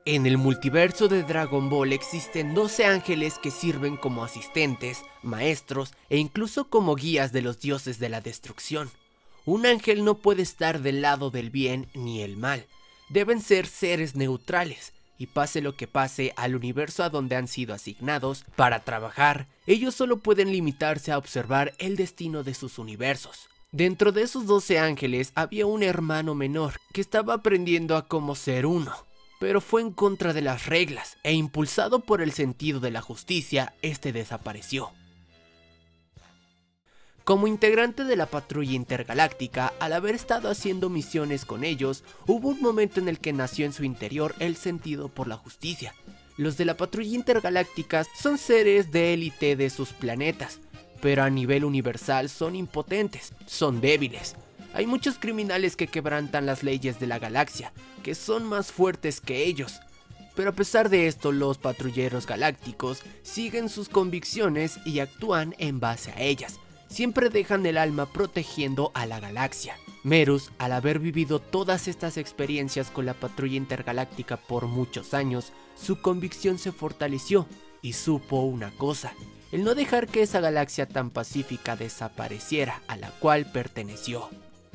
En el multiverso de Dragon Ball existen 12 ángeles que sirven como asistentes, maestros e incluso como guías de los dioses de la destrucción. Un ángel no puede estar del lado del bien ni el mal, deben ser seres neutrales, y pase lo que pase al universo a donde han sido asignados para trabajar, ellos solo pueden limitarse a observar el destino de sus universos. Dentro de esos 12 ángeles había un hermano menor que estaba aprendiendo a cómo ser uno, pero fue en contra de las reglas e impulsado por el sentido de la justicia, este desapareció. Como integrante de la patrulla intergaláctica, al haber estado haciendo misiones con ellos, hubo un momento en el que nació en su interior el sentido por la justicia. Los de la patrulla intergaláctica son seres de élite de sus planetas, pero a nivel universal son impotentes, son débiles. Hay muchos criminales que quebrantan las leyes de la galaxia, que son más fuertes que ellos. Pero a pesar de esto, los patrulleros galácticos siguen sus convicciones y actúan en base a ellas. Siempre dejan el alma protegiendo a la galaxia. Merus, al haber vivido todas estas experiencias con la patrulla intergaláctica por muchos años, su convicción se fortaleció y supo una cosa: el no dejar que esa galaxia tan pacífica desapareciera a la cual perteneció.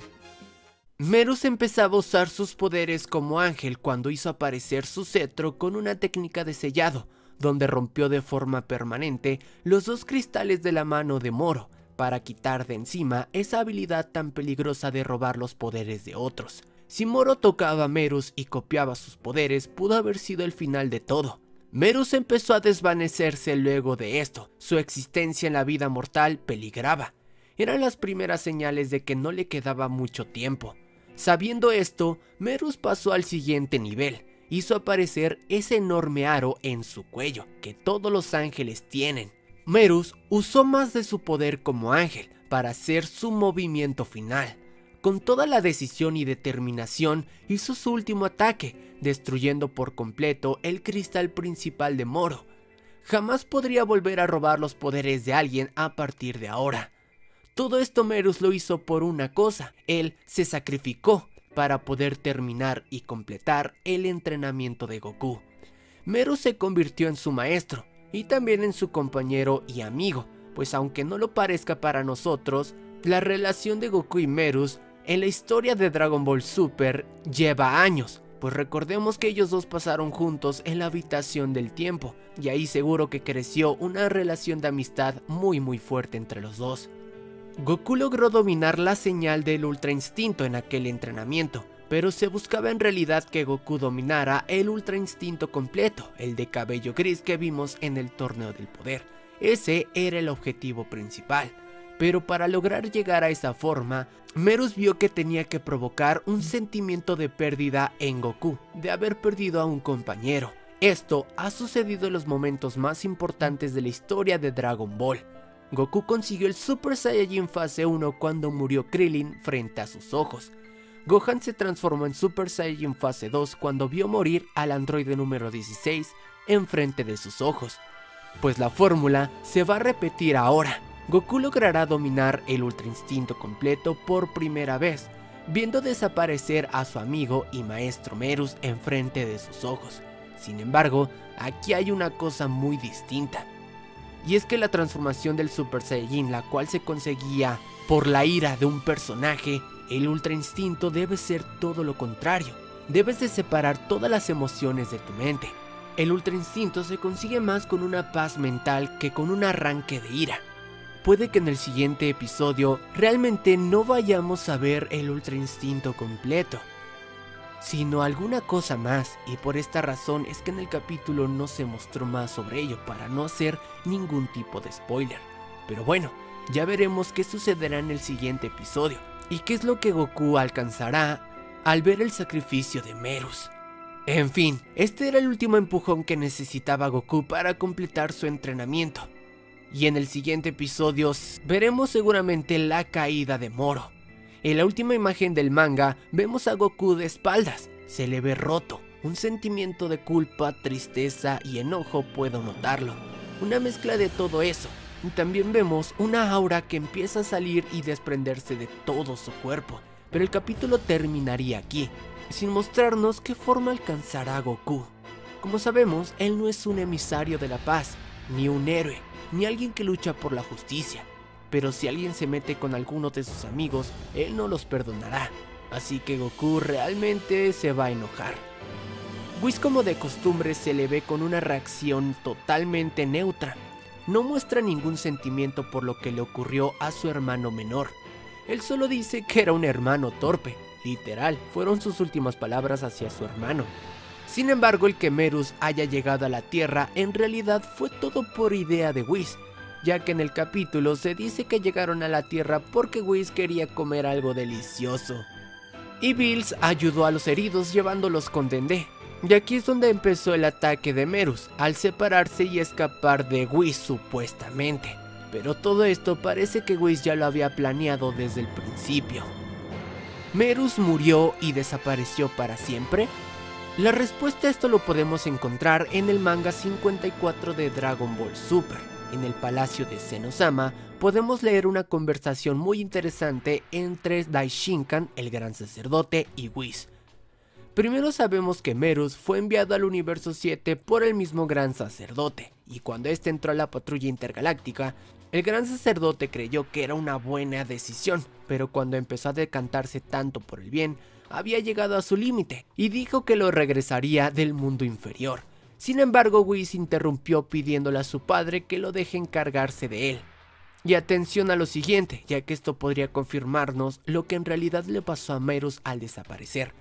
Merus empezaba a usar sus poderes como ángel cuando hizo aparecer su cetro con una técnica de sellado, donde rompió de forma permanente los 2 cristales de la mano de Moro, para quitar de encima esa habilidad tan peligrosa de robar los poderes de otros. Si Moro tocaba a Merus y copiaba sus poderes, pudo haber sido el final de todo. Merus empezó a desvanecerse luego de esto, su existencia en la vida mortal peligraba. Eran las primeras señales de que no le quedaba mucho tiempo. Sabiendo esto, Merus pasó al siguiente nivel, hizo aparecer ese enorme aro en su cuello, que todos los ángeles tienen. Merus usó más de su poder como ángel para hacer su movimiento final. Con toda la decisión y determinación hizo su último ataque, destruyendo por completo el cristal principal de Moro. Jamás podría volver a robar los poderes de alguien a partir de ahora. Todo esto Merus lo hizo por una cosa: él se sacrificó para poder terminar y completar el entrenamiento de Goku. Merus se convirtió en su maestro y también en su compañero y amigo, pues aunque no lo parezca para nosotros, la relación de Goku y Merus en la historia de Dragon Ball Super lleva años, pues recordemos que ellos dos pasaron juntos en la habitación del tiempo, y ahí seguro que creció una relación de amistad muy fuerte entre los dos. Goku logró dominar la señal del Ultra Instinto en aquel entrenamiento, pero se buscaba en realidad que Goku dominara el Ultra Instinto completo, el de cabello gris que vimos en el Torneo del Poder. Ese era el objetivo principal. Pero para lograr llegar a esa forma, Merus vio que tenía que provocar un sentimiento de pérdida en Goku, de haber perdido a un compañero. Esto ha sucedido en los momentos más importantes de la historia de Dragon Ball. Goku consiguió el Super Saiyajin fase 1 cuando murió Krillin frente a sus ojos. Gohan se transformó en Super Saiyajin fase 2 cuando vio morir al androide número 16 enfrente de sus ojos. Pues la fórmula se va a repetir ahora. Goku logrará dominar el Ultra Instinto completo por primera vez, viendo desaparecer a su amigo y maestro Merus enfrente de sus ojos. Sin embargo, aquí hay una cosa muy distinta. Y es que la transformación del Super Saiyajin, la cual se conseguía por la ira de un personaje, el Ultra Instinto debe ser todo lo contrario. Debes de separar todas las emociones de tu mente. El Ultra Instinto se consigue más con una paz mental que con un arranque de ira. Puede que en el siguiente episodio realmente no vayamos a ver el Ultra Instinto completo, sino alguna cosa más, y por esta razón es que en el capítulo no se mostró más sobre ello para no hacer ningún tipo de spoiler. Pero bueno, ya veremos qué sucederá en el siguiente episodio y qué es lo que Goku alcanzará al ver el sacrificio de Merus. En fin, este era el último empujón que necesitaba Goku para completar su entrenamiento. Y en el siguiente episodio veremos seguramente la caída de Moro. En la última imagen del manga vemos a Goku de espaldas, se le ve roto, un sentimiento de culpa, tristeza y enojo puedo notarlo, una mezcla de todo eso. Y también vemos una aura que empieza a salir y desprenderse de todo su cuerpo, pero el capítulo terminaría aquí, sin mostrarnos qué forma alcanzará Goku. Como sabemos, él no es un emisario de la paz, ni un héroe, ni alguien que lucha por la justicia. Pero si alguien se mete con alguno de sus amigos, él no los perdonará. Así que Goku realmente se va a enojar. Whis, como de costumbre, se le ve con una reacción totalmente neutra. No muestra ningún sentimiento por lo que le ocurrió a su hermano menor. Él solo dice que era un hermano torpe. Literal, fueron sus últimas palabras hacia su hermano. Sin embargo, el que Merus haya llegado a la Tierra en realidad fue todo por idea de Whis, ya que en el capítulo se dice que llegaron a la Tierra porque Whis quería comer algo delicioso. Y Bills ayudó a los heridos llevándolos con Dende. Y aquí es donde empezó el ataque de Merus, al separarse y escapar de Whis supuestamente. Pero todo esto parece que Whis ya lo había planeado desde el principio. ¿Merus murió y desapareció para siempre? La respuesta a esto lo podemos encontrar en el manga 54 de Dragon Ball Super. En el palacio de Zenosama podemos leer una conversación muy interesante entre Daishinkan, el gran sacerdote, y Whis. Primero sabemos que Merus fue enviado al universo 7 por el mismo gran sacerdote, y cuando este entró a la patrulla intergaláctica, el gran sacerdote creyó que era una buena decisión, pero cuando empezó a decantarse tanto por el bien, había llegado a su límite, y dijo que lo regresaría del mundo inferior. Sin embargo, Whis interrumpió pidiéndole a su padre que lo deje encargarse de él. Y atención a lo siguiente, ya que esto podría confirmarnos lo que en realidad le pasó a Merus al desaparecer.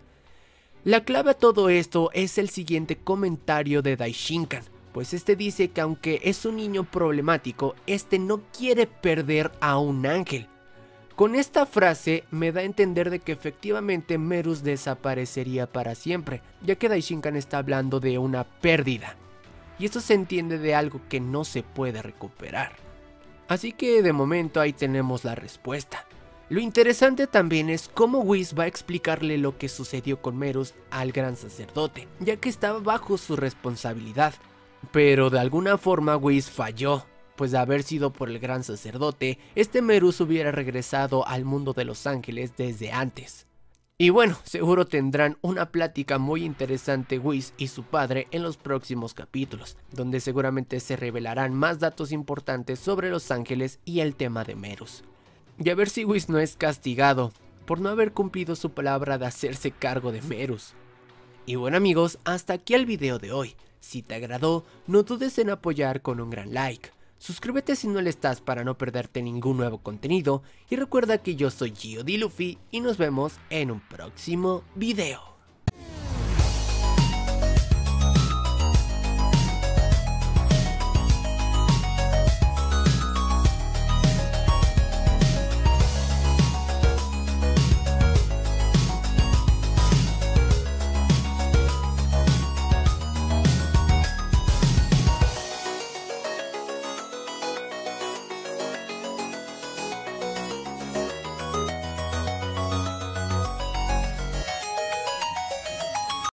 La clave a todo esto es el siguiente comentario de Daishinkan, pues este dice que aunque es un niño problemático, este no quiere perder a un ángel. Con esta frase me da a entender de que efectivamente Merus desaparecería para siempre, ya que Daishinkan está hablando de una pérdida, y esto se entiende de algo que no se puede recuperar. Así que de momento ahí tenemos la respuesta. Lo interesante también es cómo Whis va a explicarle lo que sucedió con Merus al gran sacerdote, ya que estaba bajo su responsabilidad. Pero de alguna forma Whis falló, pues de haber sido por el gran sacerdote, este Merus hubiera regresado al mundo de los ángeles desde antes. Y bueno, seguro tendrán una plática muy interesante Whis y su padre en los próximos capítulos, donde seguramente se revelarán más datos importantes sobre los ángeles y el tema de Merus. Y a ver si Whis no es castigado por no haber cumplido su palabra de hacerse cargo de Merus. Y bueno amigos, hasta aquí el video de hoy. Si te agradó, no dudes en apoyar con un gran like. Suscríbete si no lo estás para no perderte ningún nuevo contenido. Y recuerda que yo soy Gio Di Luffy y nos vemos en un próximo video.